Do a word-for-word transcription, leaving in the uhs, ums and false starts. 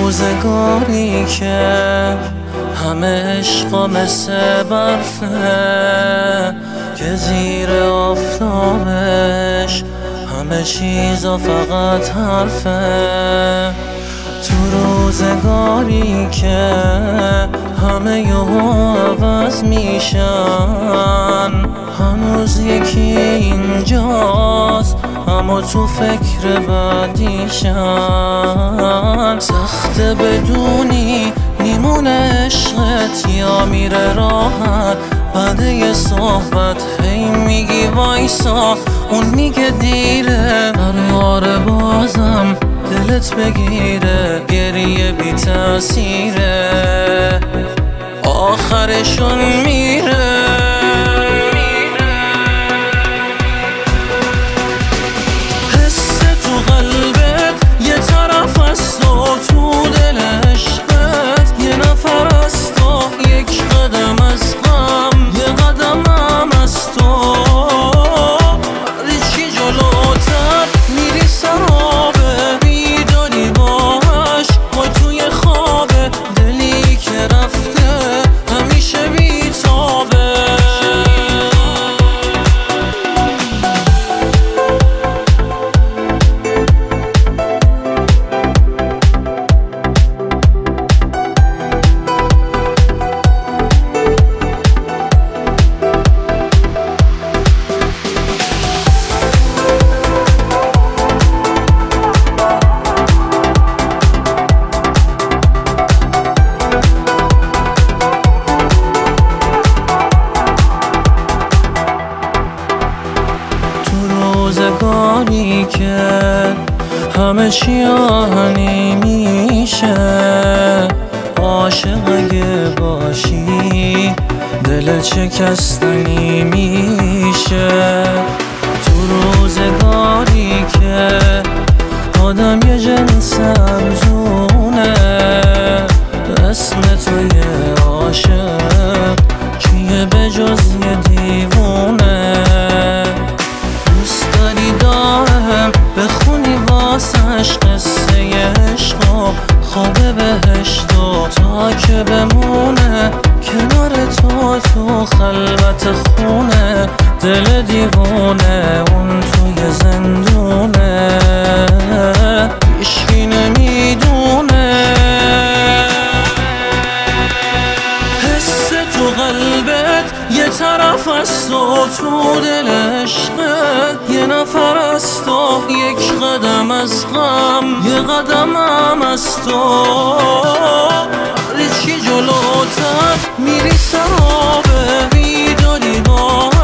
روزگاری که همه عشقا مثل برفه، که زیر آفتابش همه چیزا فقط حرفه. تو روزگاری که همه یهو عوض میشن، هنوز یکی اینجاست اما تو فکر بعدیشن. سخته بدونی میمونه عشقت یا میره راحت، بعد یه صحبت هی میگی وایسا، اون میگه دیره، قراره بازم دلت بگیره. گریه بی تأثیره، آخرشون میره. حس تو قلبت یه طرف است و تو دل عشقت یه نفر است و یک قدم از غم یه قدم هم از تو. هر چی جلوتر میری سرابه، میدانی باش وای توی خوابه، دلی که رفته همیشه بیتابه. روزگاری که همه چی آهنی میشه، عاشق اگه باشی دل چکستنی میشه. تو روزگاری که آدم یه جنس ارزونه، اسم توی عاشق کیه به جز یه دیوونه. بخونی واسش قصه عشق و خواب بهشتو، تا که بمونه کنار تو تو خلوت خونه. دل دیوونه اون توی زندونه، هیچکی نمیدونه. حس تو قلبت یه طرف است و تو دل عشقت یه نفر است و یک قدم از غم یه قدم هم از تو. هر چی جلوتر میری سرابه، میدانی با